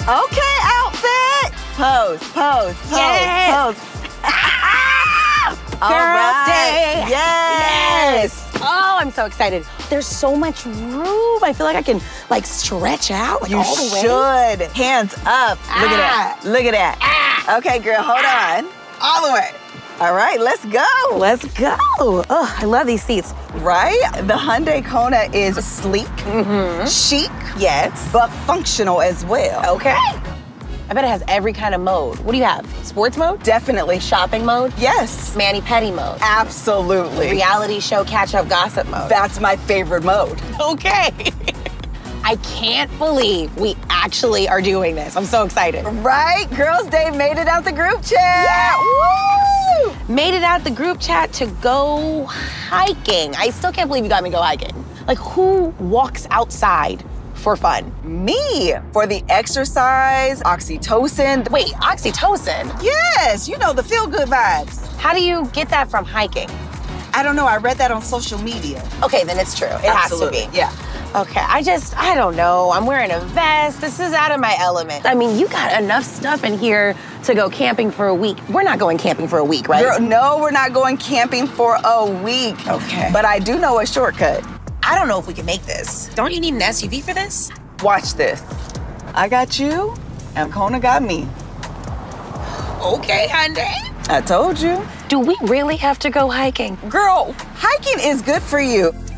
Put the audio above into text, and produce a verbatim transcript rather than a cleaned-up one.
Okay, outfit. Pose, pose, pose, Yes. pose. All Girls' right. Day. Yes. Oh, I'm so excited. There's so much room. I feel like I can like stretch out like, You all the way. should. Hands up. Look at that. Look at that. Ah. Okay, girl, hold on. All the way. All right, let's go. Let's go. Oh, I love these seats. Right? The Hyundai Kona is sleek, chic, Yes. but functional as well. Okay. I bet it has every kind of mode. What do you have? Sports mode? Definitely. Shopping mode? Yes. Mani-pedi mode? Absolutely. Reality show catch-up gossip mode? That's my favorite mode. Okay. I can't believe we actually are doing this. I'm so excited. Right? Girls' Day made it out the group chat. Yes! Woo! Made it out the group chat to go hiking. I still can't believe you got me to go hiking. Like, who walks outside for fun? Me, for the exercise, oxytocin. Wait, oxytocin? Yes, you know, the feel-good vibes. How do you get that from hiking? I don't know, I read that on social media. Okay, then it's true. It Absolutely. has to be. Yeah. Okay, I just, I don't know. I'm wearing a vest. This is out of my element. I mean, you got enough stuff in here to go camping for a week. We're not going camping for a week, right? Girl, no, we're not going camping for a week. Okay. But I do know a shortcut. I don't know if we can make this. Don't you need an S U V for this? Watch this. I got you, and Kona got me. Okay, Hyundai. I told you. Do we really have to go hiking? Girl, hiking is good for you.